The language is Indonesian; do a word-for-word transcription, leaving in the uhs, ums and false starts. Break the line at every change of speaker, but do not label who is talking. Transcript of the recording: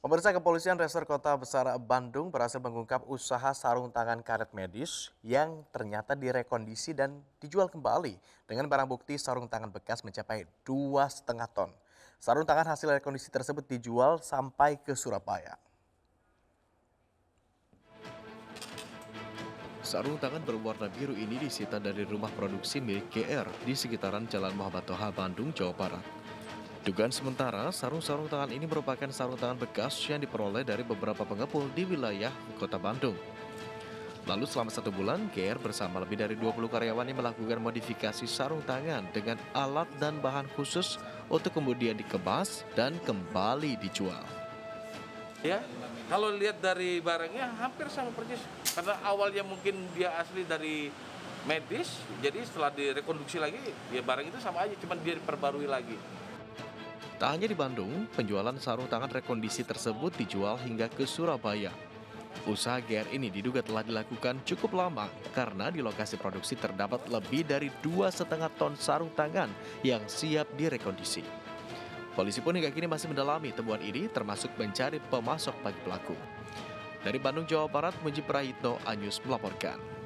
Pemirsa, Kepolisian Resor Kota Besar Bandung berhasil mengungkap usaha sarung tangan karet medis yang ternyata direkondisi dan dijual kembali dengan barang bukti sarung tangan bekas mencapai dua setengah ton. Sarung tangan hasil rekondisi tersebut dijual sampai ke Surabaya.
Sarung tangan berwarna biru ini disita dari rumah produksi milik G R di sekitaran Jalan Muhammad Toha, Bandung, Jawa Barat. Dugaan sementara, sarung-sarung tangan ini merupakan sarung tangan bekas yang diperoleh dari beberapa pengepul di wilayah Kota Bandung. Lalu selama satu bulan, G R bersama lebih dari dua puluh karyawannya melakukan modifikasi sarung tangan dengan alat dan bahan khusus untuk kemudian dikemas dan kembali dijual.
Ya, kalau lihat dari barangnya hampir sama persis. Karena awalnya mungkin dia asli dari medis, jadi setelah direkonstruksi lagi, ya barang itu sama aja, cuma dia diperbarui lagi.
Tak hanya di Bandung, penjualan sarung tangan rekondisi tersebut dijual hingga ke Surabaya. Usaha G R ini diduga telah dilakukan cukup lama karena di lokasi produksi terdapat lebih dari dua setengah ton sarung tangan yang siap direkondisi. Polisi pun hingga kini masih mendalami temuan ini termasuk mencari pemasok bagi pelaku. Dari Bandung, Jawa Barat, Mujib Prahitno, Anyus melaporkan.